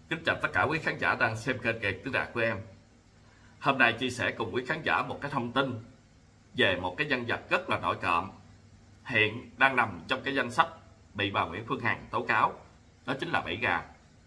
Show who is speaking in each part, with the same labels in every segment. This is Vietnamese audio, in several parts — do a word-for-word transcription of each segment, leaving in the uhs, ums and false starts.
Speaker 1: Kính chào tất cả quý khán giả đang xem kênh Kiệt Tiếng Đạt của em. Hôm nay chia sẻ cùng quý khán giả một cái thông tin về một cái nhân vật rất là nổi cộm, hiện đang nằm trong cái danh sách bị bà Nguyễn Phương Hằng tố cáo, đó chính là Bảy Gà.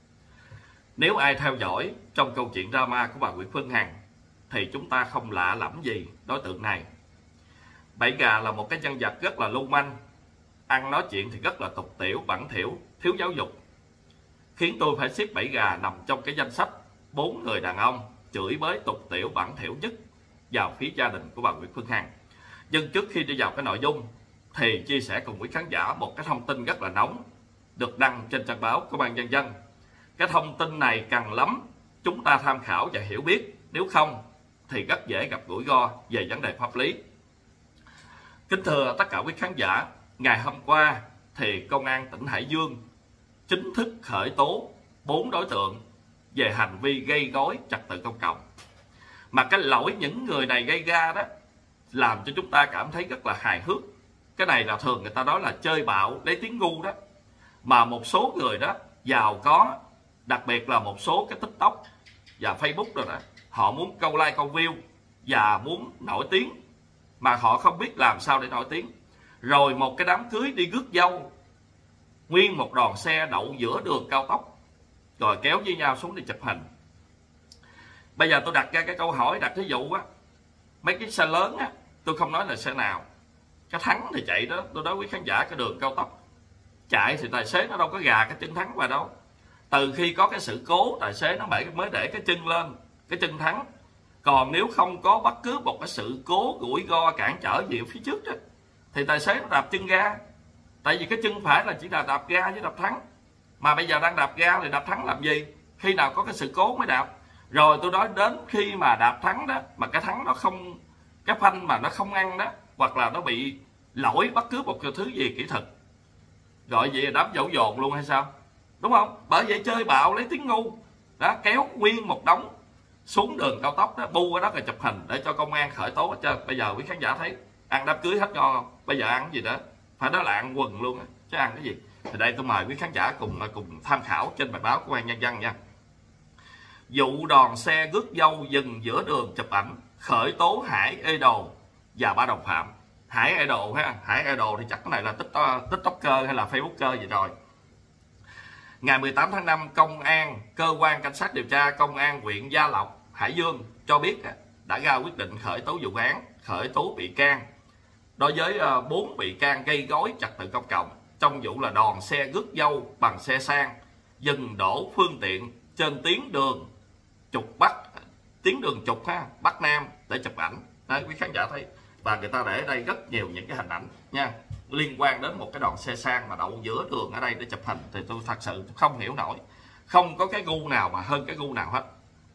Speaker 1: Nếu ai theo dõi trong câu chuyện drama của bà Nguyễn Phương Hằng thì chúng ta không lạ lẫm gì đối tượng này. Bảy Gà là một cái nhân vật rất là lưu manh, ăn nói chuyện thì rất là tục tiểu, bẩn thỉu, thiếu giáo dục, khiến tôi phải xếp Bảy Gà nằm trong cái danh sách bốn người đàn ông chửi bới tục tiểu bẩn thỉu nhất vào phía gia đình của bà Nguyễn Phương Hằng. Nhưng trước khi đi vào cái nội dung thì chia sẻ cùng quý khán giả một cái thông tin rất là nóng được đăng trên trang báo Công an Nhân dân. Cái thông tin này cần lắm chúng ta tham khảo và hiểu biết, nếu không thì rất dễ gặp rủi ro về vấn đề pháp lý. Kính thưa tất cả quý khán giả, ngày hôm qua thì Công an tỉnh Hải Dương chính thức khởi tố bốn đối tượng về hành vi gây rối trật tự công cộng. Mà cái lỗi những người này gây ra đó làm cho chúng ta cảm thấy rất là hài hước. Cái này là thường người ta nói là chơi bạo lấy tiếng ngu đó. Mà một số người đó giàu có, đặc biệt là một số cái TikTok và Facebook rồi đó, họ muốn câu like câu view và muốn nổi tiếng mà họ không biết làm sao để nổi tiếng. Rồi một cái đám cưới đi rước dâu, nguyên một đoàn xe đậu giữa đường cao tốc rồi kéo với nhau xuống đi chụp hình. Bây giờ tôi đặt ra cái câu hỏi, đặt ví dụ á, mấy cái xe lớn á, tôi không nói là xe nào, cái Thắng thì chạy đó, tôi nói quý khán giả cái đường cao tốc chạy thì tài xế nó đâu có gà cái chân Thắng vào đâu. Từ khi có cái sự cố tài xế nó mới để cái chân lên, cái chân Thắng. Còn nếu không có bất cứ một cái sự cố rủi ro cản trở gì ở phía trước đó, thì tài xế nó đạp chân ga. Tại vì cái chân phải là chỉ là đạp ga với đạp thắng. Mà bây giờ đang đạp ga thì đạp thắng làm gì? Khi nào có cái sự cố mới đạp. Rồi tôi nói đến khi mà đạp thắng đó, mà cái thắng nó không, cái phanh mà nó không ăn đó, hoặc là nó bị lỗi bất cứ một thứ gì kỹ thuật, gọi vậy là đám dỗ dồn luôn hay sao? Đúng không? Bởi vậy chơi bạo lấy tiếng ngu đó, kéo nguyên một đống xuống đường cao tốc đó, bu ở đó rồi chụp hình để cho công an khởi tố hết trơn. Bây giờ quý khán giả thấy ăn đám cưới hết ngon không? Bây giờ ăn cái gì đó phải nói là ăn quần luôn á, chứ ăn cái gì. Thì đây tôi mời quý khán giả cùng cùng tham khảo trên bài báo của Công an Nhân dân nha. Vụ đoàn xe rước dâu dừng giữa đường chụp ảnh, khởi tố Hải Idol và ba đồng phạm. Hải Idol ha, Hải Idol thì chắc cái này là TikToker hay là Facebooker gì rồi. Ngày mười tám tháng năm, công an, cơ quan cảnh sát điều tra công an huyện Gia Lộc, Hải Dương cho biết đã ra quyết định khởi tố vụ án, khởi tố bị can đối với bốn bị can gây rối trật tự công cộng trong vụ là đoàn xe rước dâu bằng xe sang dừng đổ phương tiện trên tuyến đường trục Bắc, tuyến đường trục ha, Bắc Nam để chụp ảnh. Đấy, quý khán giả thấy, và người ta để ở đây rất nhiều những cái hình ảnh nha, liên quan đến một cái đoàn xe sang mà đậu giữa đường ở đây để chụp hình. Thì tôi thật sự không hiểu nổi, không có cái gu nào mà hơn cái gu nào hết.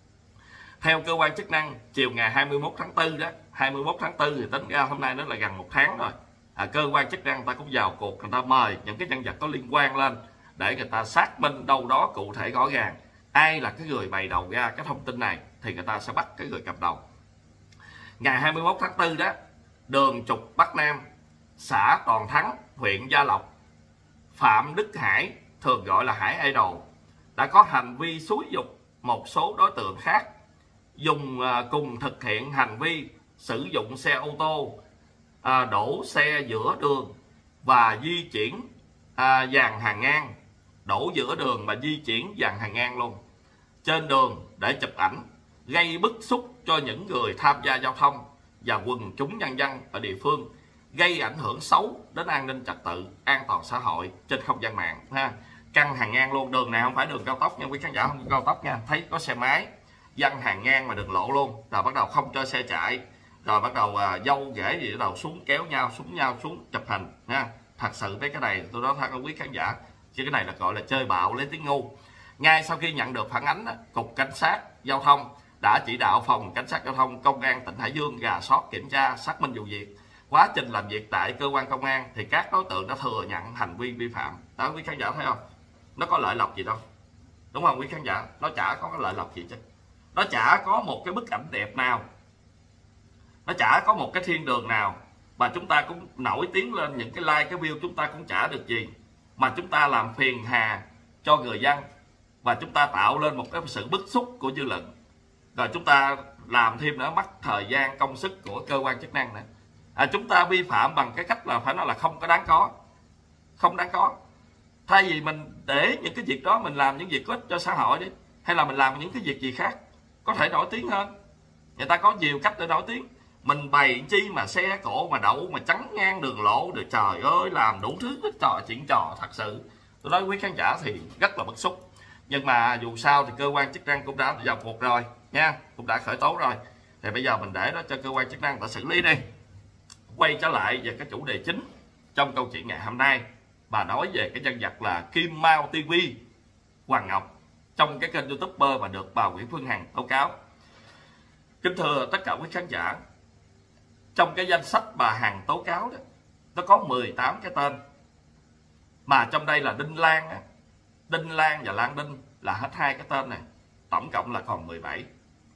Speaker 1: Theo cơ quan chức năng, chiều ngày hai mươi mốt tháng tư đó, hai mươi mốt tháng tư thì tính ra hôm nay nó là gần một tháng rồi. À, cơ quan chức năng người ta cũng vào cuộc, người ta mời những cái nhân vật có liên quan lên để người ta xác minh đâu đó cụ thể rõ ràng ai là cái người bày đầu ra cái thông tin này, thì người ta sẽ bắt cái người cầm đầu. Ngày hai mươi mốt tháng tư đó, đường trục Bắc Nam, xã Toàn Thắng, huyện Gia Lộc, Phạm Đức Hải, thường gọi là Hải Idol, đã có hành vi xúi giục một số đối tượng khác dùng uh, cùng thực hiện hành vi sử dụng xe ô tô uh, đổ xe giữa đường và di chuyển uh, dàn hàng ngang, đổ giữa đường mà di chuyển dàn hàng ngang luôn trên đường để chụp ảnh, gây bức xúc cho những người tham gia giao thông và quần chúng nhân dân ở địa phương, gây ảnh hưởng xấu đến an ninh trật tự, an toàn xã hội trên không gian mạng ha. Căng hàng ngang luôn, đường này không phải đường cao tốc nha quý khán giả, không cao tốc nha, thấy có xe máy dăng hàng ngang mà đường lộ luôn, rồi bắt đầu không cho xe chạy, rồi bắt đầu à, dâu rể gì bắt đầu xuống kéo nhau xuống nhau xuống chụp hình nha. Thật sự thấy cái này tôi nói thật quý khán giả, chứ cái này là gọi là chơi bạo lấy tiếng ngu. Ngay sau khi nhận được phản ánh, cục cảnh sát giao thông đã chỉ đạo phòng cảnh sát giao thông công an tỉnh Hải Dương rà soát kiểm tra xác minh vụ việc. Quá trình làm việc tại cơ quan công an thì các đối tượng đã thừa nhận hành vi vi phạm. Đó quý khán giả thấy không? Nó có lợi lộc gì đâu, đúng không quý khán giả? Nó chả có cái lợi lộc gì chứ. Nó chả có một cái bức ảnh đẹp nào, nó chả có một cái thiên đường nào mà chúng ta cũng nổi tiếng lên những cái like, cái view chúng ta cũng chả được gì, mà chúng ta làm phiền hà cho người dân và chúng ta tạo lên một cái sự bức xúc của dư luận, rồi chúng ta làm thêm nữa mất thời gian công sức của cơ quan chức năng nữa. À, chúng ta vi phạm bằng cái cách là phải nói là không có đáng có, không đáng có. Thay vì mình để những cái việc đó mình làm những việc có ích cho xã hội đi, hay là mình làm những cái việc gì khác có thể nổi tiếng hơn. Người ta có nhiều cách để nổi tiếng. Mình bày chi mà xe cộ mà đậu mà chắn ngang đường lộ được, trời ơi, làm đủ thứ trò chuyện trò. Thật sự tôi nói quý khán giả thì rất là bức xúc. Nhưng mà dù sao thì cơ quan chức năng cũng đã vào cuộc rồi nha, cũng đã khởi tố rồi. Thì bây giờ mình để đó cho cơ quan chức năng người ta xử lý đi. Quay trở lại về cái chủ đề chính trong câu chuyện ngày hôm nay, bà nói về cái nhân vật là Kim Mao ti vi Hoàng Ngọc trong cái kênh YouTuber mà được bà Nguyễn Phương Hằng tố cáo. Kính thưa tất cả quý khán giả, trong cái danh sách bà Hằng tố cáo đó, nó có mười tám cái tên, mà trong đây là Đinh Lan á, Đinh Lan và Lan Đinh là hết hai cái tên này, tổng cộng là còn mười bảy.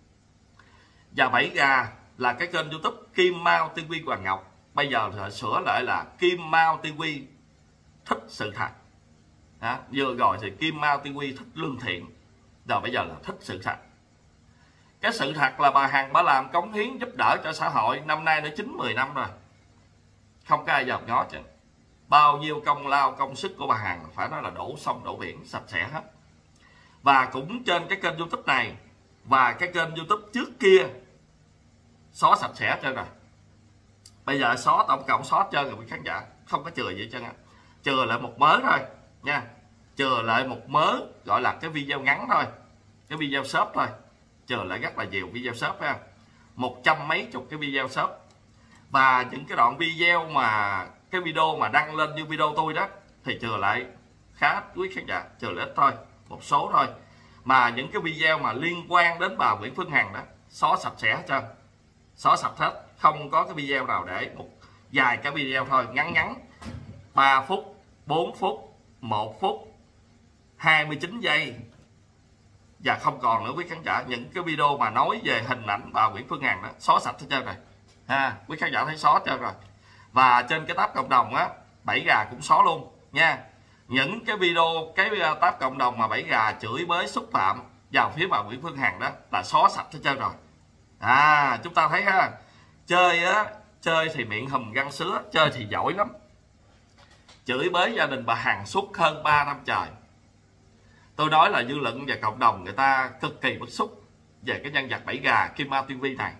Speaker 1: Và bảy gà là cái kênh YouTube Kim Mao ti vi Hoàng Ngọc, bây giờ thì sửa lại là Kim Mao ti vi thích sự thật. Đó, vừa rồi thì Kim Mao ti vi thích lương thiện, rồi bây giờ là thích sự thật. Cái sự thật là bà Hằng bà làm cống hiến giúp đỡ cho xã hội năm nay đã chín mười năm rồi, không có ai dòm ngó chứ. Bao nhiêu công lao công sức của bà Hằng phải nói là đổ sông đổ biển sạch sẽ hết. Và cũng trên cái kênh YouTube này và cái kênh YouTube trước kia xóa sạch sẽ trơn rồi. Bây giờ xóa tổng cộng xóa trơn rồi quý khán giả, không có chừa gì trơn á, chừa lại một mớ thôi nha, chừa lại một mớ gọi là cái video ngắn thôi, cái video short thôi, chừa lại rất là nhiều video short ha, một trăm mấy chục cái video short. Và những cái đoạn video mà cái video mà đăng lên như video tôi đó thì chừa lại khá quý khán giả, chừa lại ít thôi, một số thôi. Mà những cái video mà liên quan đến bà Nguyễn Phương Hằng đó xóa sạch sẽ hết trơn, xóa sạch hết, không có cái video nào để. Một vài cái video thôi, ngắn ngắn, ba phút, bốn phút, một phút, hai mươi chín giây, và không còn nữa quý khán giả. Những cái video mà nói về hình ảnh bà Nguyễn Phương Hằng đó xóa sạch hết trơn rồi ha, quý khán giả thấy xóa hết trơn rồi. Và trên cái tab cộng đồng á, bảy gà cũng xóa luôn nha. Những cái video, cái tab cộng đồng mà bảy gà chửi bới xúc phạm vào phía bà Nguyễn Phương Hằng đó là xóa sạch hết trơn rồi. À, chúng ta thấy ha, chơi á, chơi thì miệng hùm răng sứa, chơi thì giỏi lắm. Chửi bới gia đình bà Hằng suốt hơn ba năm trời. Tôi nói là dư luận và cộng đồng người ta cực kỳ bức xúc về cái nhân vật bảy gà Kim Mao ti vi này.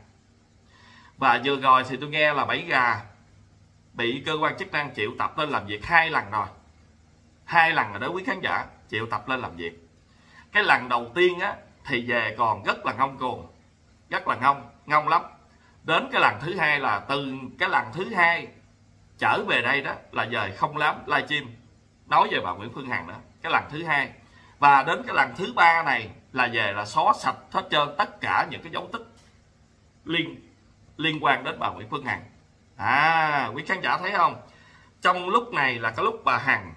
Speaker 1: Và vừa rồi thì tôi nghe là bảy gà bị cơ quan chức năng triệu tập lên làm việc hai lần rồi. Hai lần rồi đó quý khán giả, triệu tập lên làm việc. Cái lần đầu tiên á thì về còn rất là ngông cuồng, rất là ngông, ngông lắm. Đến cái lần thứ hai là từ cái lần thứ hai trở về đây đó là về không lắm livestream nói về bà Nguyễn Phương Hằng nữa, cái lần thứ hai. Và đến cái lần thứ ba này là về là xóa sạch hết trơn tất cả những cái dấu tích liên liên quan đến bà Nguyễn Phương Hằng. À, quý khán giả thấy không? Trong lúc này là cái lúc bà Hằng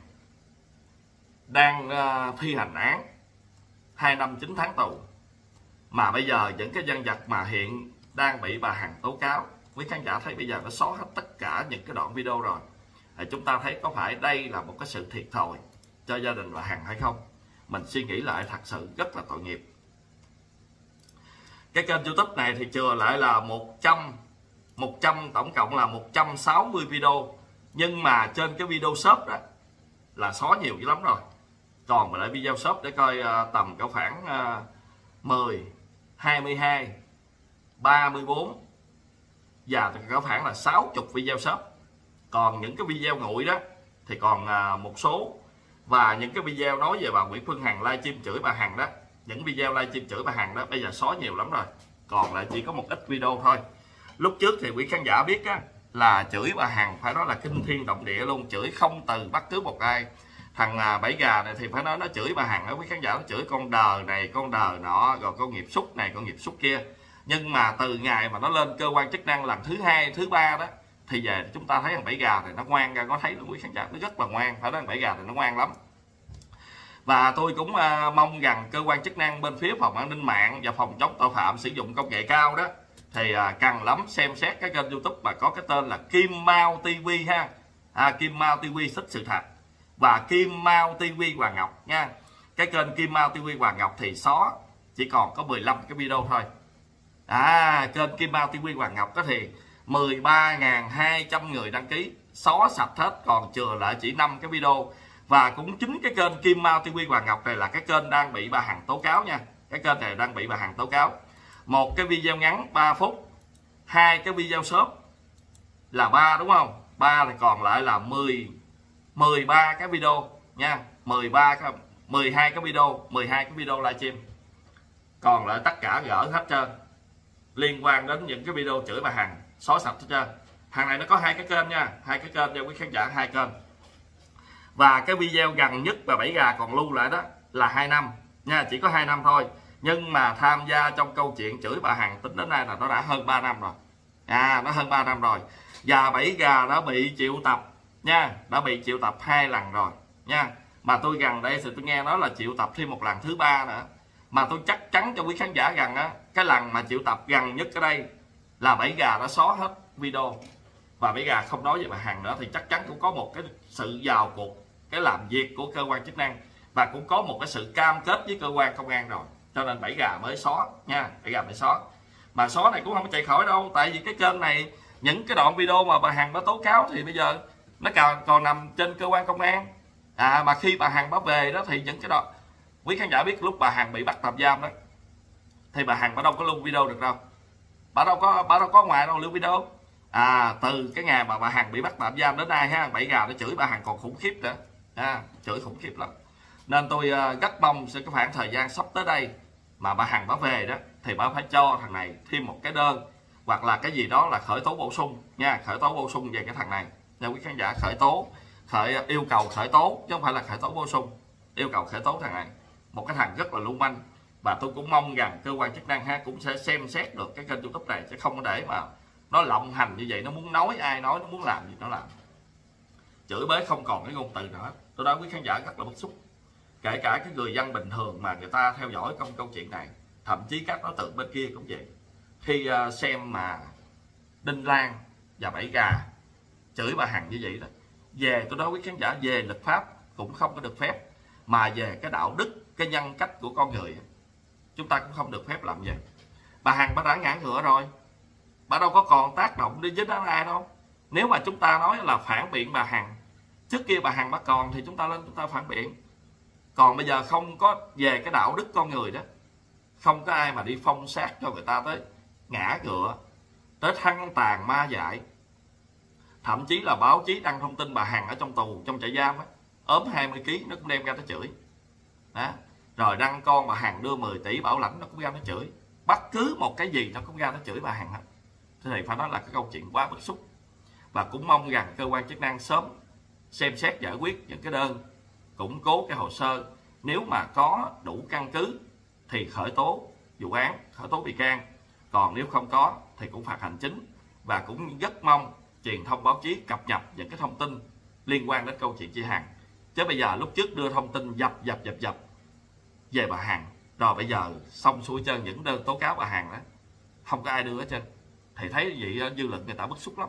Speaker 1: đang uh, thi hành án hai năm chín tháng tù, mà bây giờ những cái nhân vật mà hiện đang bị bà Hằng tố cáo, quý khán giả thấy bây giờ nó xóa hết tất cả những cái đoạn video rồi. Thì chúng ta thấy có phải đây là một cái sự thiệt thòi cho gia đình bà Hằng hay không? Mình suy nghĩ lại thật sự rất là tội nghiệp. Cái kênh YouTube này thì chừa lại là một trăm, một trăm tổng cộng là một trăm sáu mươi video. Nhưng mà trên cái video short đó là xóa nhiều dữ lắm rồi. Còn mà lại video short để coi uh, tầm cỡ khoảng uh, mười, hai mươi hai, ba mươi bốn và cỡ khoảng là sáu mươi video short. Còn những cái video nguội đó thì còn uh, một số. Và những cái video nói về bà Nguyễn Phương Hằng livestream chửi bà Hằng đó, những video livestream chửi bà Hằng đó bây giờ xóa nhiều lắm rồi, còn lại chỉ có một ít video thôi. Lúc trước thì quý khán giả biết á, là chửi bà Hằng phải nói là kinh thiên động địa luôn, chửi không từ bất cứ một ai. Thằng à, bảy gà này thì phải nói nó chửi bà Hằng á, quý khán giả, nó chửi con đờ này, con đờ nọ, rồi con nghiệp xúc này, con nghiệp xúc kia. Nhưng mà từ ngày mà nó lên cơ quan chức năng lần thứ hai, thứ ba đó thì về chúng ta thấy thằng bảy gà thì nó ngoan ra, có thấy luôn quý khán giả, nó rất là ngoan, phải nói thằng bảy gà thì nó ngoan lắm. Và tôi cũng uh, mong rằng cơ quan chức năng bên phía phòng an ninh mạng và phòng chống tội phạm sử dụng công nghệ cao đó thì uh, cần lắm xem xét cái kênh YouTube mà có cái tên là Kim Mao ti vi ha, à, Kim Mao ti vi thích sự thật và Kim Mao ti vi Hoàng Ngọc nha. cái kênh Kim Mao ti vi Hoàng Ngọc thì xóa chỉ còn có mười lăm cái video thôi. À, kênh Kim Mao ti vi Hoàng Ngọc có thì mười ba nghìn hai trăm người đăng ký, xóa sạch hết, còn chừa lại chỉ năm cái video. Và cũng chính cái kênh Kim Mao ti vi Hoàng Ngọc này là cái kênh đang bị bà Hằng tố cáo nha. Cái kênh này đang bị bà Hằng tố cáo. Một cái video ngắn ba phút, hai cái video short là ba, đúng không? ba thì còn lại là mười mười ba cái video nha, mười ba cái mười hai cái video, mười hai cái video livestream. Còn lại tất cả gỡ hết trơn. Liên quan đến những cái video chửi bà Hằng, xóa sạch hết trơn. Hàng này nó có hai cái kênh nha, hai cái kênh cho quý khán giả, hai kênh. Và cái video gần nhất bà Bảy Gà còn lưu lại đó là hai năm nha, chỉ có hai năm thôi. Nhưng mà tham gia trong câu chuyện chửi bà Hằng tính đến nay là nó đã hơn ba năm rồi. À, nó hơn ba năm rồi. Và Bảy Gà đã bị triệu tập nha, đã bị triệu tập hai lần rồi nha. Mà tôi gần đây thì tôi nghe nói là triệu tập thêm một lần thứ ba nữa. Mà tôi chắc chắn cho quý khán giả rằng á, cái lần mà triệu tập gần nhất ở đây là Bảy Gà đã xóa hết video. Và Bảy Gà không nói về bà Hằng nữa, thì chắc chắn cũng có một cái sự vào cuộc, cái làm việc của cơ quan chức năng, và cũng có một cái sự cam kết với cơ quan công an rồi, cho nên Bảy Gà mới xóa nha, Bảy Gà mới xóa. Mà xóa này cũng không có chạy khỏi đâu, tại vì cái kênh này, những cái đoạn video mà bà Hằng đã tố cáo thì bây giờ nó còn, còn nằm trên cơ quan công an. À, mà khi bà Hằng báo về đó thì những cái đoạn, quý khán giả biết lúc bà Hằng bị bắt tạm giam đó, thì bà Hằng bà đâu có lưu video được đâu, bà đâu có bà đâu có ngoài đâu lưu video. À, từ cái ngày mà bà Hằng bị bắt tạm giam đến nay ha, Bảy Gà nó chửi bà Hằng còn khủng khiếp nữa, à, chửi khủng khiếp lắm. Nên tôi uh, rất mong sẽ có khoảng thời gian sắp tới đây mà bà Hằng bà về đó, thì bà phải cho thằng này thêm một cái đơn, hoặc là cái gì đó là khởi tố bổ sung nha, khởi tố bổ sung về cái thằng này nha quý khán giả. Khởi tố, khởi yêu cầu khởi tố chứ không phải là khởi tố bổ sung, yêu cầu khởi tố thằng này, một cái thằng rất là lưu manh. Và tôi cũng mong rằng cơ quan chức năng ha cũng sẽ xem xét được cái kênh YouTube này, chứ không có để mà nó lộng hành như vậy, nó muốn nói ai nói, nó muốn làm gì nó làm, chửi bới không còn cái ngôn từ nữa. Tôi nói quý khán giả rất là bức xúc, kể cả cái người dân bình thường mà người ta theo dõi công câu chuyện này, thậm chí các đối tượng bên kia cũng vậy. Khi uh, xem mà Đinh Lan và Bảy Gà chửi bà Hằng như vậy đó, về tôi nói quý khán giả, về luật pháp cũng không có được phép, mà về cái đạo đức, cái nhân cách của con người chúng ta cũng không được phép làm vậy. Bà Hằng bà đã ngã ngựa rồi, bà đâu có còn tác động đến với ai đâu. Nếu mà chúng ta nói là phản biện bà Hằng, trước kia bà Hằng bà còn thì chúng ta lên chúng ta phản biện. Còn bây giờ không có về cái đạo đức con người đó, không có ai mà đi phong sát cho người ta tới ngã ngựa, tới thăng tàn ma dại. Thậm chí là báo chí đăng thông tin bà Hằng ở trong tù, trong trại giam á, ốm hai mươi ký nó cũng đem ra nó chửi đó. Rồi đăng con bà Hằng đưa mười tỷ bảo lãnh nó cũng ra nó chửi. Bất cứ một cái gì nó cũng ra nó chửi bà Hằng hết. Thế thì phải nói là cái câu chuyện quá bức xúc. Và cũng mong rằng cơ quan chức năng sớm xem xét giải quyết những cái đơn, củng cố cái hồ sơ. Nếu mà có đủ căn cứ thì khởi tố vụ án, khởi tố bị can. Còn nếu không có thì cũng phạt hành chính. Và cũng rất mong truyền thông báo chí cập nhật những cái thông tin liên quan đến câu chuyện chị Hằng. Chứ bây giờ lúc trước đưa thông tin dập dập dập dập về bà Hằng, rồi bây giờ xong xuôi chân những đơn tố cáo bà Hằng đó không có ai đưa hết trơn, thì thấy vậy dư luận người ta bức xúc lắm.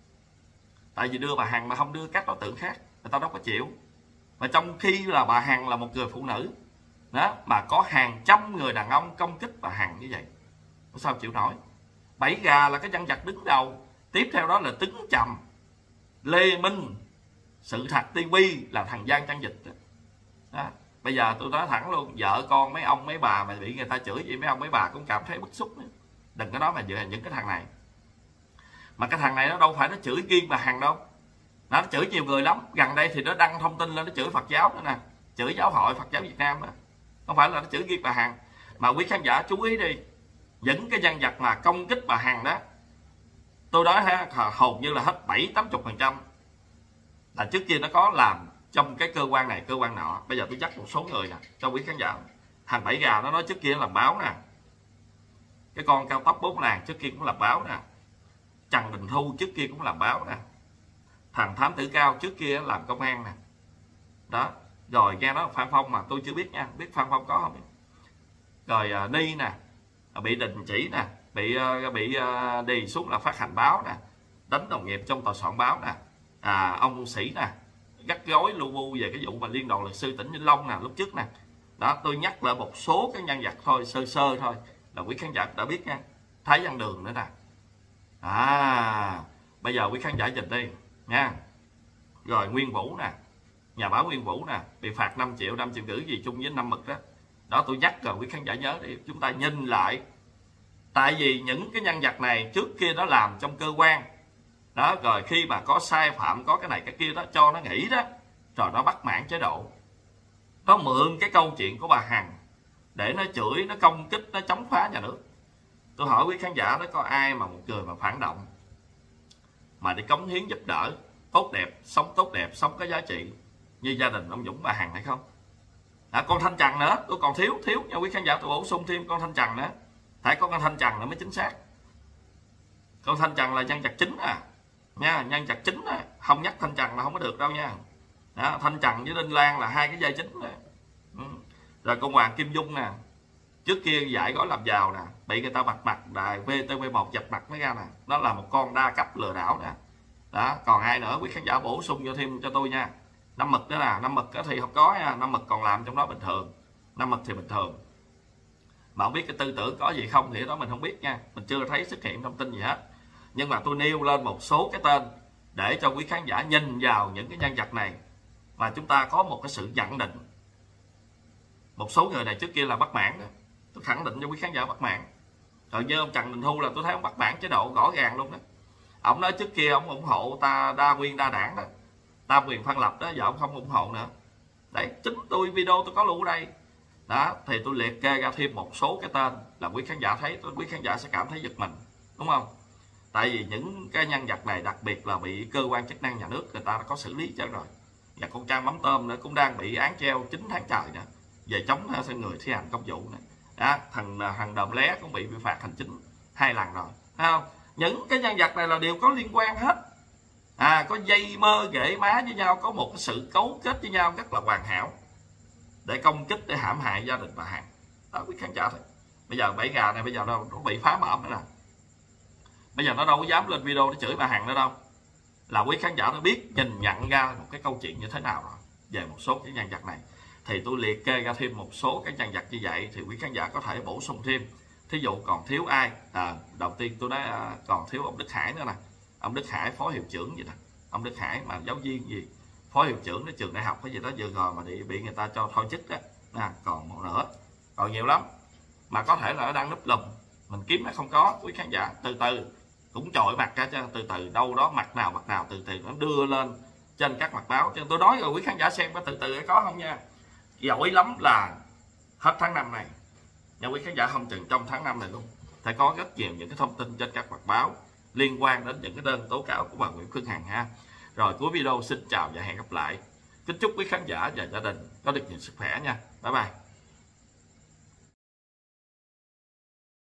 Speaker 1: Tại vì đưa bà Hằng mà không đưa các đối tượng khác, người ta đâu có chịu. Mà trong khi là bà Hằng là một người phụ nữ đó, mà có hàng trăm người đàn ông công kích bà Hằng như vậy, sao chịu nổi. Bảy Gà là cái nhân vật đứng đầu, tiếp theo đó là Tứng Trầm, Lê Minh, Sự Thật ti vi là thằng Giang Trang Dịch đó. Đó. Bây giờ tôi nói thẳng luôn, vợ con mấy ông mấy bà mà bị người ta chửi vậy, mấy ông mấy bà cũng cảm thấy bức xúc nữa. Đừng có nói mà về những cái thằng này. Mà cái thằng này nó đâu phải nó chửi riêng bà Hằng đâu, nó chửi nhiều người lắm. Gần đây thì nó đăng thông tin lên nó chửi Phật giáo nữa nè, chửi giáo hội Phật giáo Việt Nam đó. Không phải là nó chửi riêng bà Hằng. Mà quý khán giả chú ý đi, những cái nhân vật mà công kích bà Hằng đó, tôi nói ha, hầu như là hết bảy tám mươi phần trăm là trước kia nó có làm trong cái cơ quan này cơ quan nọ. Bây giờ tôi dắt một số người nè cho quý khán giả. Thằng Bảy Gà nó nói trước kia làm báo nè, cái con cao tốc bốn làng trước kia cũng làm báo nè, Trần Đình Thu trước kia cũng làm báo nè, thằng Thám Tử Cao trước kia làm công an nè đó. Rồi nghe nói Phan Phong mà tôi chưa biết nha, biết Phan Phong có không. Rồi uh, Ni nè bị đình chỉ nè, bị uh, bị uh, đi xuống là phát hành báo nè, đánh đồng nghiệp trong tòa soạn báo nè, à, ông Sĩ nè gắt gối lu bu về cái vụ mà liên đoàn luật sư tỉnh Vĩnh Long nè lúc trước nè Đó, tôi nhắc lại một số cái nhân vật thôi, sơ sơ thôi là quý khán giả đã biết nha. Thái Văn Đường nữa nè. À, bây giờ quý khán giả nhìn đi nha. Rồi Nguyên Vũ nè, nhà báo Nguyên Vũ nè, bị phạt năm triệu, năm triệu rưỡi gì chung với năm Mực đó. Đó, tôi nhắc rồi quý khán giả nhớ đi, chúng ta nhìn lại. Tại vì những cái nhân vật này trước kia nó làm trong cơ quan đó, rồi khi mà có sai phạm, có cái này cái kia đó, cho nó nghỉ đó, rồi nó bắt mãn chế độ. Nó mượn cái câu chuyện của bà Hằng để nó chửi, nó công kích, nó chống phá nhà nước. Tôi hỏi quý khán giả đó, có ai mà một người mà phản động mà đi cống hiến giúp đỡ tốt đẹp, sống tốt đẹp, sống có giá trị như gia đình ông Dũng bà Hằng hay không? À, con Thanh Trần nữa, tôi còn thiếu thiếu nha quý khán giả, tôi bổ sung thêm con Thanh Trần nữa. Phải có con Thanh Trần nữa mới chính xác. Con Thanh Trần là nhân vật chính à nha, nhân vật chính à. Không nhắc Thanh Trần là không có được đâu nha. Đó, Thanh Trần với Đinh Lan là hai cái vai chính đó. Ừ. Rồi con Hoàng Kim Dung nè, trước kia giải gói làm giàu nè, bị người ta bạch mặt, đài vê tê vê một dập mặt mới ra nè, nó là một con đa cấp lừa đảo nè. Đó, còn ai nữa quý khán giả bổ sung cho thêm cho tôi nha. Năm Mực đó là Năm Mực đó thì không có nha, Năm Mực còn làm trong đó bình thường. Năm Mực thì bình thường. Mà không biết cái tư tưởng có gì không thì đó mình không biết nha, mình chưa thấy xuất hiện thông tin gì hết. Nhưng mà tôi nêu lên một số cái tên để cho quý khán giả nhìn vào những cái nhân vật này và chúng ta có một cái sự nhận định. Một số người này trước kia là bất mãn đó, tôi khẳng định cho quý khán giả bất mãn. Rồi như ông Trần Đình Thu là tôi thấy ông bất mãn chế độ rõ ràng luôn đó. Ông nói trước kia ông ủng hộ ta đa nguyên đa đảng đó, tam quyền phân lập đó, giờ ông không ủng hộ nữa. Đấy, chính tôi video tôi có lưu ở đây. Đó, thì tôi liệt kê ra thêm một số cái tên là quý khán giả thấy, quý khán giả sẽ cảm thấy giật mình, đúng không? Tại vì những cái nhân vật này đặc biệt là bị cơ quan chức năng nhà nước người ta đã có xử lý cho rồi. Và con Trang Mắm Tôm nữa cũng đang bị án treo chín tháng trời nữa, về chống người thi hành công vụ nữa. Đó, thằng thằng Đờm Lé cũng bị bị phạt hành chính hai lần rồi, thấy không? Những cái nhân vật này là đều có liên quan hết. À, có dây mơ ghệ má với nhau, có một cái sự cấu kết với nhau rất là hoàn hảo để công kích, để hãm hại gia đình bà Hằng. Đó quý khán giả thôi. Bây giờ bảy gà này bây giờ nó, nó bị phá mõm nữa nè. Bây giờ nó đâu có dám lên video để chửi bà Hằng nữa đâu. Là quý khán giả nó biết nhìn nhận ra một cái câu chuyện như thế nào rồi về một số cái nhân vật này. Thì tôi liệt kê ra thêm một số cái nhân vật như vậy thì quý khán giả có thể bổ sung thêm. Thí dụ còn thiếu ai? À, đầu tiên tôi nói à, còn thiếu ông Đức Hải nữa nè. Ông Đức Hải phó hiệu trưởng gì nè. Ông Đức Hải mà giáo viên gì, phó hiệu trưởng ở trường đại học cái gì đó vừa rồi mà bị, bị người ta cho thôi chức đó. À, còn một nữa, còn nhiều lắm mà có thể là nó đang núp lùm, mình kiếm nó không có. Quý khán giả từ từ cũng trội mặt ra, từ từ đâu đó mặt nào mặt nào từ từ nó đưa lên trên các mặt báo. Cho tôi nói rồi quý khán giả xem có từ từ có không nha. Giỏi lắm là hết tháng năm này nha quý khán giả, không chừng trong tháng năm này luôn phải có rất nhiều những cái thông tin trên các mặt báo liên quan đến những cái đơn tố cáo của bà Nguyễn Phương Hằng ha. Rồi cuối video xin chào và hẹn gặp lại. Kính chúc quý khán giả và gia đình có được nhiều sức khỏe nha. Bye bye.